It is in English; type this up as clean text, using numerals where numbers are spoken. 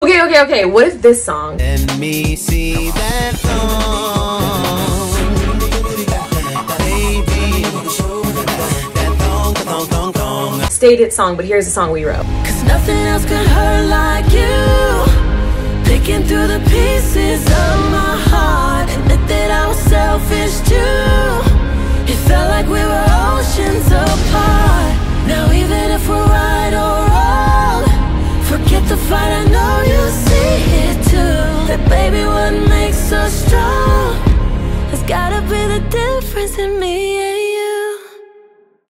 Okay. What is this song? Let me see that thong, baby. That thong. Stated song, but here's the song we wrote. Cause nothing else could hurt like you. Picking through the pieces of my heart. Admit that I was selfish too. It felt like we were oceans apart. Now even if we're right or wrong, forget the fight, I know you see it too. That baby, what makes us strong has gotta be the difference in me and